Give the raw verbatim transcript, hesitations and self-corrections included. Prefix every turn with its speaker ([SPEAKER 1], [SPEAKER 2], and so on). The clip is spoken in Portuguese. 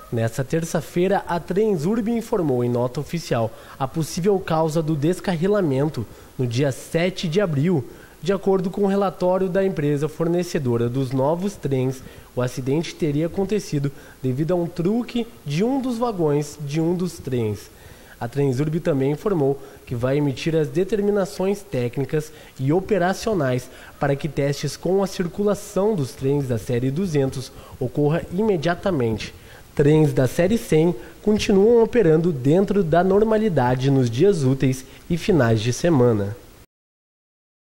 [SPEAKER 1] Nesta terça-feira, a Transurb informou em nota oficial a possível causa do descarrilamento no dia sete de abril. De acordo com o relatório da empresa fornecedora dos novos trens, o acidente teria acontecido devido a um truque de um dos vagões de um dos trens. A Transurb também informou que vai emitir as determinações técnicas e operacionais para que testes com a circulação dos trens da série duzentos ocorra imediatamente. Trens da série cem continuam operando dentro da normalidade nos dias úteis e finais de semana.